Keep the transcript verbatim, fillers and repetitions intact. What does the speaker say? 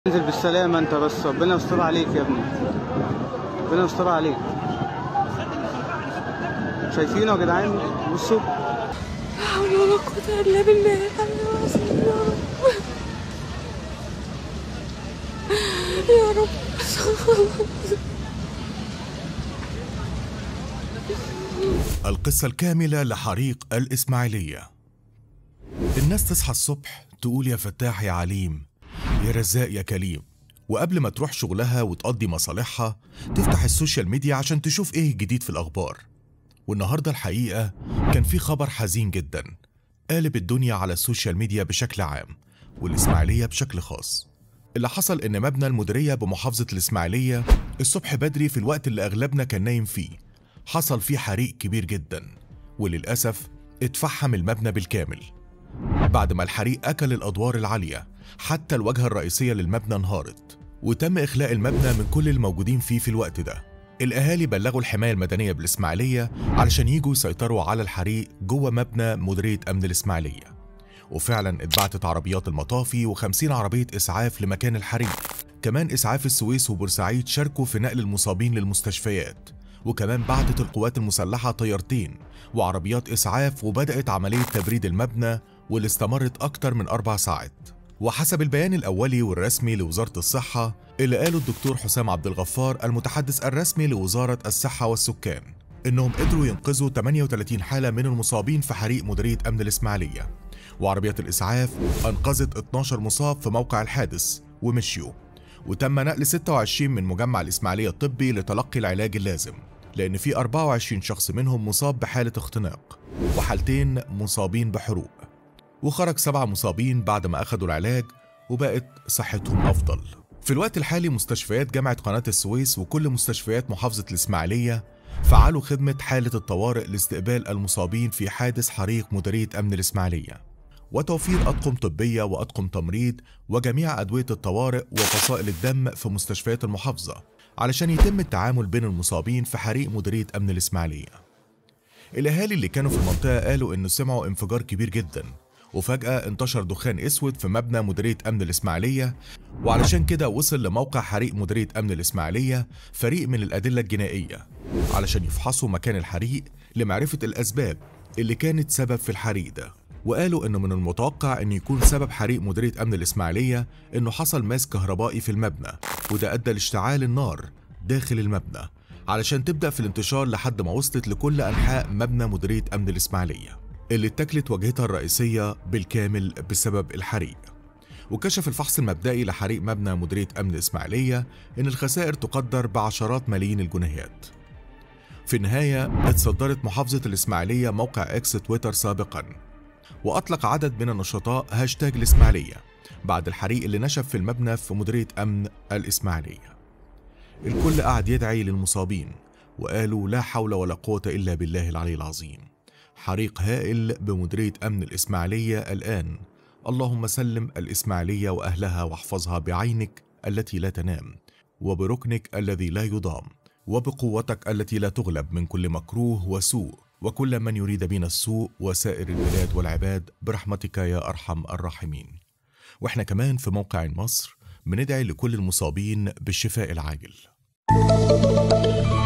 انزل بالسلامة انت بس، ربنا يستر عليك يا ابني، ربنا يستر عليك. شايفينه يا جدعان؟ بصوا، لا حول ولا قوة الا بالله العلي العظيم. يا رب يا رب. القصة الكاملة لحريق الإسماعيلية. الناس تصحى الصبح تقول يا فتاح يا عليم، يا رزاق يا كريم، وقبل ما تروح شغلها وتقضي مصالحها تفتح السوشيال ميديا عشان تشوف ايه الجديد في الأخبار. والنهاردة الحقيقة كان في خبر حزين جدا قالب الدنيا على السوشيال ميديا بشكل عام والإسماعيلية بشكل خاص. اللي حصل إن مبنى المديرية بمحافظة الإسماعيلية الصبح بدري في الوقت اللي أغلبنا كان نايم فيه حصل فيه حريق كبير جدا، وللأسف اتفحم المبنى بالكامل. بعد ما الحريق أكل الأدوار العالية حتى الواجهة الرئيسية للمبنى انهارت، وتم إخلاء المبنى من كل الموجودين فيه في الوقت ده. الأهالي بلغوا الحماية المدنية بالإسماعيلية علشان يجوا يسيطروا على الحريق جوه مبنى مديرية أمن الإسماعيلية، وفعلا اتبعتت عربيات المطافي وخمسين عربية إسعاف لمكان الحريق. كمان إسعاف السويس وبورسعيد شاركوا في نقل المصابين للمستشفيات، وكمان بعتت القوات المسلحة طيارتين وعربيات إسعاف، وبدأت عملية تبريد المبنى واللي استمرت أكتر من أربع ساعات. وحسب البيان الأولي والرسمي لوزارة الصحة اللي قاله الدكتور حسام عبد الغفار المتحدث الرسمي لوزارة الصحة والسكان، إنهم قدروا ينقذوا ثمانية وثلاثين حالة من المصابين في حريق مديرية أمن الإسماعيلية، وعربيات الإسعاف أنقذت اثناشر مصاب في موقع الحادث ومشيوا، وتم نقل ستة وعشرين من مجمع الإسماعيلية الطبي لتلقي العلاج اللازم، لأن في أربعة وعشرين شخص منهم مصاب بحالة اختناق وحالتين مصابين بحروق، وخرج سبعة مصابين بعد ما أخذوا العلاج وبقت صحتهم أفضل. في الوقت الحالي مستشفيات جامعة قناة السويس وكل مستشفيات محافظة الإسماعيلية فعلوا خدمة حالة الطوارئ لاستقبال المصابين في حادث حريق مديرية أمن الإسماعيلية، وتوفير أطقم طبية وأطقم تمريض وجميع أدوية الطوارئ وفصائل الدم في مستشفيات المحافظة علشان يتم التعامل بين المصابين في حريق مديرية أمن الإسماعيلية. الأهالي اللي كانوا في المنطقة قالوا إنه سمعوا انفجار كبير جدا، وفجأة انتشر دخان اسود في مبنى مديرية أمن الإسماعيلية، وعلشان كده وصل لموقع حريق مديرية أمن الإسماعيلية فريق من الأدلة الجنائية علشان يفحصوا مكان الحريق لمعرفة الأسباب اللي كانت سبب في الحريق ده. وقالوا إنه من المتوقع إن يكون سبب حريق مديرية أمن الإسماعيلية إنه حصل ماس كهربائي في المبنى، وده أدى لاشتعال النار داخل المبنى علشان تبدأ في الانتشار لحد ما وصلت لكل أنحاء مبنى مديرية أمن الإسماعيلية اللي اتكلت واجهتها الرئيسية بالكامل بسبب الحريق. وكشف الفحص المبدئي لحريق مبنى مديرية أمن الإسماعيلية إن الخسائر تقدر بعشرات ملايين الجنيهات. في النهاية اتصدرت محافظة الإسماعيلية موقع إكس تويتر سابقا، وأطلق عدد من النشطاء هاشتاج الإسماعيلية بعد الحريق اللي نشب في المبنى في مديرية أمن الإسماعيلية. الكل قعد يدعي للمصابين وقالوا لا حول ولا قوة إلا بالله العلي العظيم. حريق هائل بمديرية أمن الإسماعيلية الآن، اللهم سلم الإسماعيلية وأهلها واحفظها بعينك التي لا تنام، وبركنك الذي لا يضام، وبقوتك التي لا تغلب من كل مكروه وسوء وكل من يريد بنا السوء وسائر البلاد والعباد برحمتك يا أرحم الراحمين. وإحنا كمان في موقع مصر بندعي لكل المصابين بالشفاء العاجل.